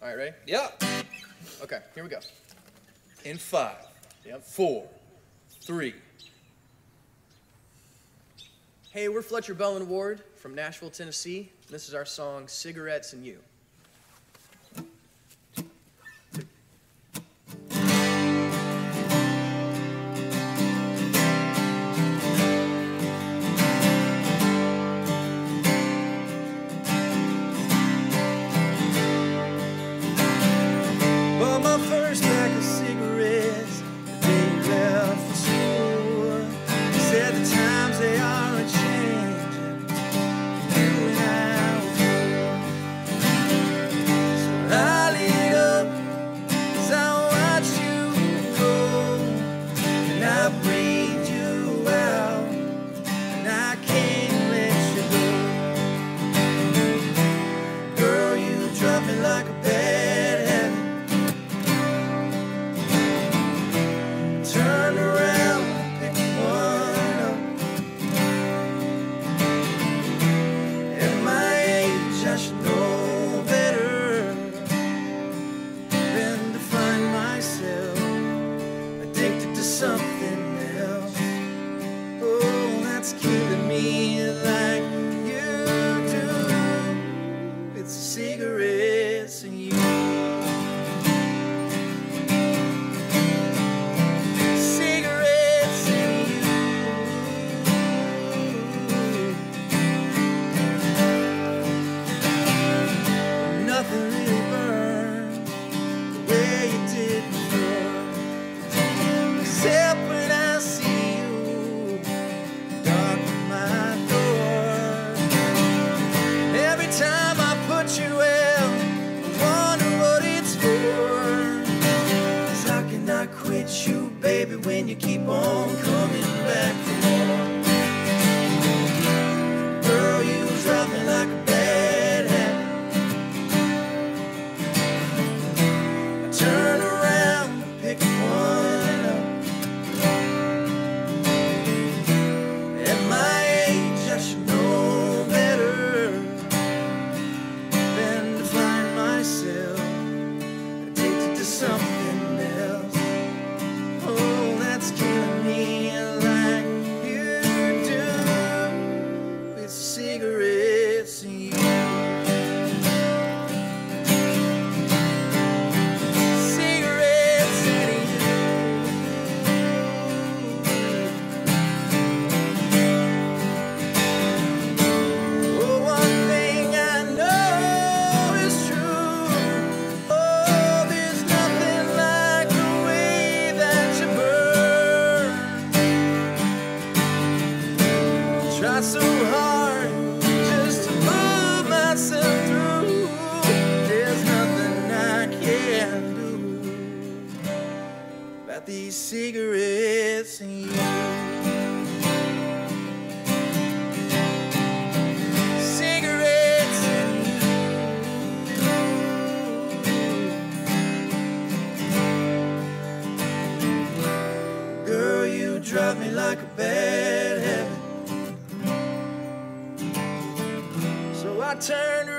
All right, ready? Yep. Okay, here we go. In 5, Yep. 4, 3. Hey, we're Fletcher Bellman Ward from Nashville, Tennessee. This is our song, Cigarettes and You. Bought my first pack of cigarettes the day you left for school. You said the times they are a-changing, you and I were fools. So I lit up as I watched you go, and I breathed you out, and I can't let you go. Girl, you drove me like a bad habit. Turn around, pick one up. At my age, I should know better than to find myself addicted to something else. Oh, that's killing me like you do. It's cigarettes and you. Cigarettes and you. Nothing really burns the way you did before, except when I see you darken my door. Every time I put you out, I wonder what it's for. 'Cause how can I quit you, baby, when you keep on coming back for more? Girl, you drive me like a bad habit. I turn around and pick one up. At my age, I should know better than to find myself addicted to something else. Oh, that's killing me like you do. It's cigarettes and you. Cigarettes and you. Oh, one thing I know is true. Oh, there's nothing like the way that you burn. Try so hard just to move myself through. There's nothing I can do about these cigarettes and you. Cigarettes and you. Girl, you drive me like a bad habit. So I turned